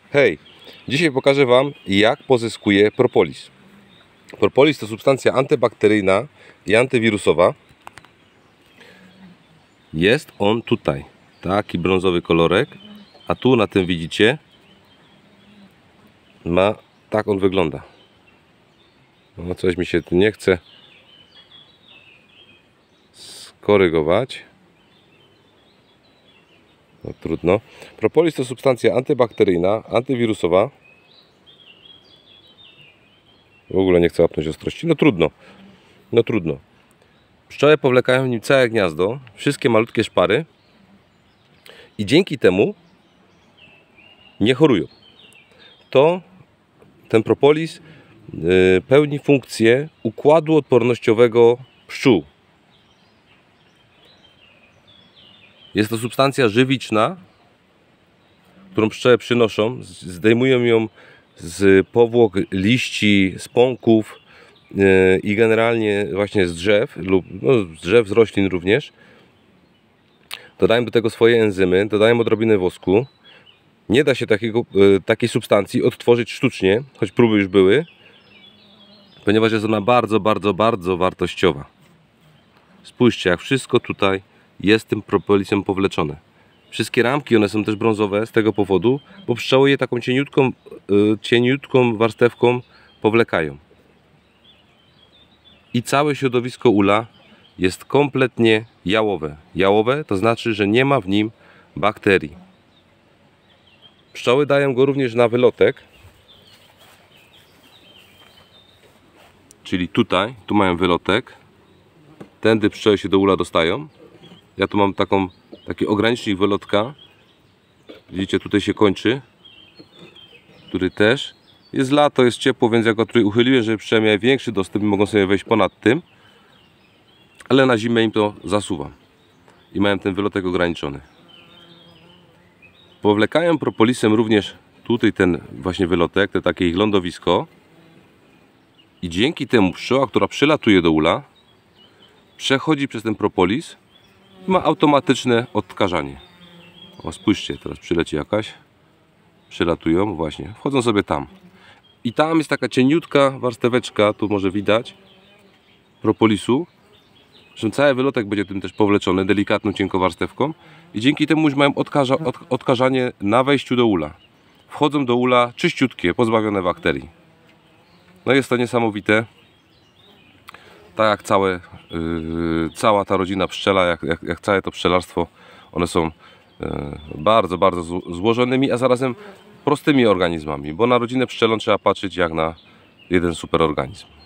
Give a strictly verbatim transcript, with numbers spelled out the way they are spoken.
Hej, dzisiaj pokażę Wam, jak pozyskuję propolis. Propolis to substancja antybakteryjna i antywirusowa. Jest on tutaj, taki brązowy kolorek, a tu na tym widzicie, ma, tak on wygląda. No, coś mi się tu nie chce skorygować. No trudno. Propolis to substancja antybakteryjna, antywirusowa. W ogóle nie chcę łapnąć ostrości. No trudno. No trudno. Pszczoły powlekają w nim całe gniazdo, wszystkie malutkie szpary i dzięki temu nie chorują. To ten propolis yy, pełni funkcję układu odpornościowego pszczół. Jest to substancja żywiczna, którą pszczoły przynoszą, zdejmują ją z powłok liści, z pąków yy, i generalnie właśnie z drzew, lub no, z drzew, z roślin również. Dodają do tego swoje enzymy, dodają odrobinę wosku. Nie da się takiego, yy, takiej substancji odtworzyć sztucznie, choć próby już były, ponieważ jest ona bardzo, bardzo, bardzo wartościowa. Spójrzcie, jak wszystko tutaj jest tym propolisem powleczone. Wszystkie ramki, one są też brązowe z tego powodu, bo pszczoły je taką cieniutką, yy, cieniutką warstewką powlekają. I całe środowisko ula jest kompletnie jałowe. Jałowe to znaczy, że nie ma w nim bakterii. Pszczoły dają go również na wylotek. Czyli tutaj, tu mają wylotek. Tędy pszczoły się do ula dostają. Ja tu mam taką, taki ogranicznik wylotka. Widzicie, tutaj się kończy. Który też. Jest lato, jest ciepło, więc ja go tutaj uchyliłem, żeby pszczoły miały większy dostęp i mogą sobie wejść ponad tym. Ale na zimę im to zasuwam. I mają ten wylotek ograniczony. Powlekają propolisem również tutaj ten właśnie wylotek, to takie ich lądowisko. I dzięki temu pszczoła, która przylatuje do ula, przechodzi przez ten propolis i ma automatyczne odtkażanie. O, spójrzcie, teraz przyleci jakaś. Przylatują, właśnie, wchodzą sobie tam. I tam jest taka cieniutka warsteweczka, tu może widać, propolisu, że cały wylotek będzie tym też powleczony delikatną, cienką warstewką i dzięki temu już mają odkaża, od, odkażanie na wejściu do ula. Wchodzą do ula czyściutkie, pozbawione bakterii. No jest to niesamowite. Tak jak całe, yy, cała ta rodzina pszczela, jak, jak, jak całe to pszczelarstwo, one są yy, bardzo, bardzo złożonymi, a zarazem prostymi organizmami, bo na rodzinę pszczelą trzeba patrzeć jak na jeden superorganizm.